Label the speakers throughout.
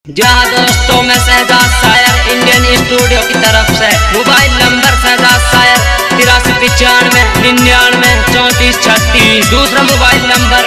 Speaker 1: जहाँ दोस्तों में शहजाद शायर इंडियन स्टूडियो की तरफ से मोबाइल नंबर शहजाद शायर 8395993436। दूसरा मोबाइल नंबर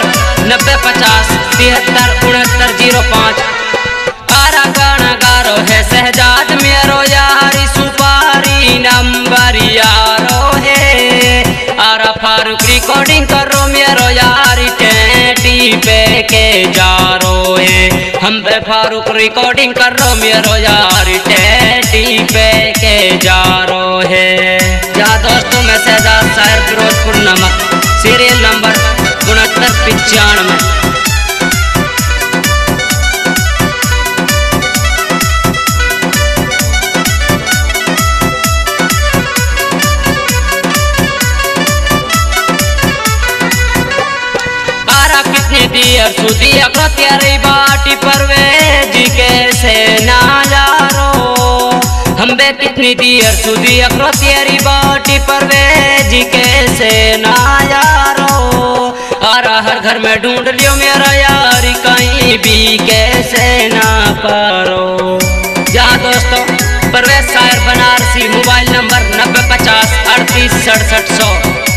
Speaker 1: 9050736905। आरा गाना गारो है शहजाद मेरो यारी सुपारी नंबर यारो है। आरा फारूक रिकॉर्डिंग करो मेरो यारी टेटी पे के जारो है। हम पे फारूक रिकॉर्डिंग कर रो मेरो यार टेटी पे के जारो है। जा दोस्तों में शहजाद शायर फिरोजपुर नमक सीरियल नंबर 6995। दियर सुदी अकरोतियारी बाटी परवेज कैसे ना यारो। हम बे कितनी दियर सुदी अकरोतियारी बाटी परवेज कैसे ना यारो। आरा हर घर में ढूंढ लियो मेरा यारी कहीं भी कैसे ना पारो। जहाँ दोस्तों परवेज शायर बनारसी मोबाइल नंबर 9050386767।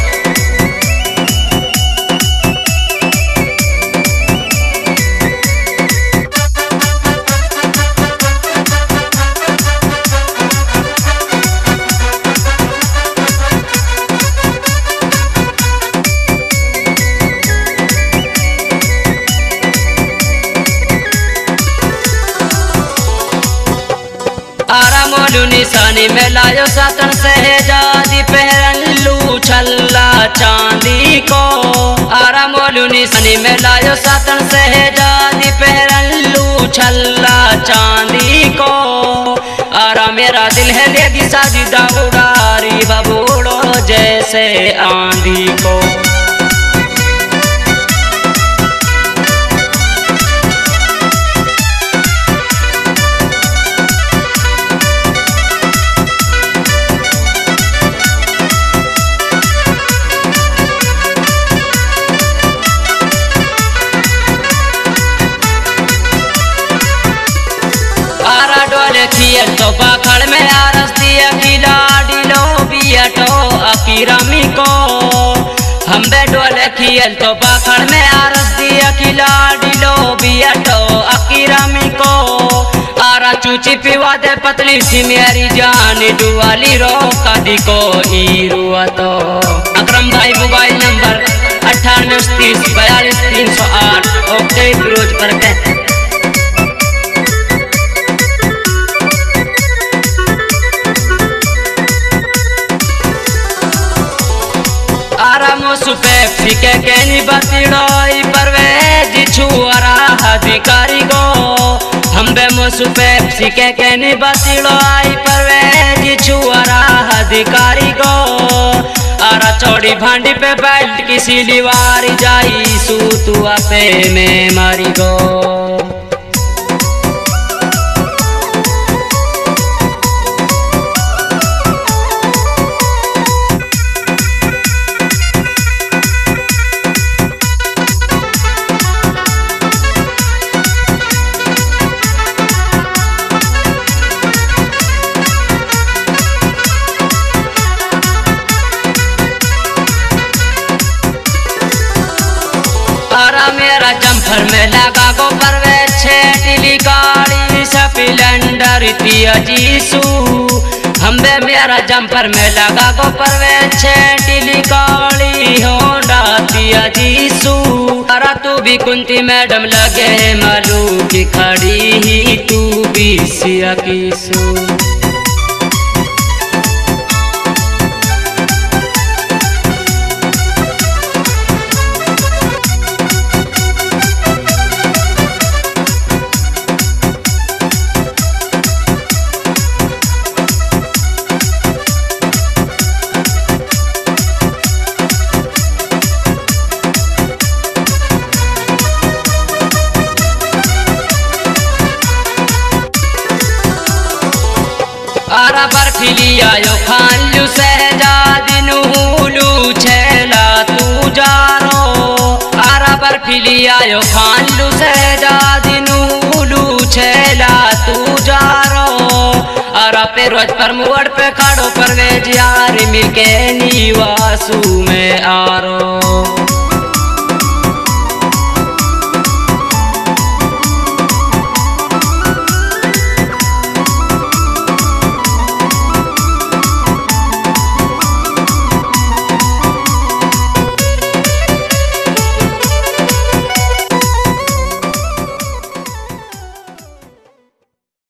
Speaker 1: आरा मोलू निशानी में लायो सातन शहजादी पहरन लू छल्ला चांदी को। आरा मोलू निशानी में लायो सातन शहजादी पहरन लू छल्ला चांदी को। आरा मेरा दिल है ले दी साजी दाऊडारी बबूड़ो जैसे आंधी को। तो पाखड़ में आरस दिया खिलाड़ी लो बियाटो अकीरामी को। हम बेडोले खियल तो पाखड़ में आरस दिया खिलाड़ी लो बियाटो अकीरामी को। आरा चूची पिवा दे पतली सी मेरी जान डुआली रो कादी को ईरुआ तो। अकरम भाई मोबाइल नंबर 9830423308 ओके फिरोज पर के। पेप्सी के कैनी बतिड़ोई परवेज छुआरा अधिकारी गो। हम बे मोसु पेप्सी के कैनी बतिड़ोई परवेज छुआरा अधिकारी गो। आरा चौड़ी भांडी पे बेल्ट की सिलीवारी जाई सूतुआ पे में मारी गो। मेरा जम्फर में लगा गो परवे छेटिली काली सपिलेंडर तिया जीसू। हम बे मेरा जम्फर में लगा गो परवे छेटिली काली होंडा तिया जीसू। अरा तू भी कुंती मैडम लगे मालू की खड़ी ही तू भी सिया कीसू। आरा बर्फीली आयो खान लू शहजादी नूलू छेला तू जारो। आरा बर्फीली आयो खान लू शहजादी नूलू छेला तू जा रो अरे पे रोज पर मोड़ पे खड़ो परवेज यार मिलके नीवासू में आ रो।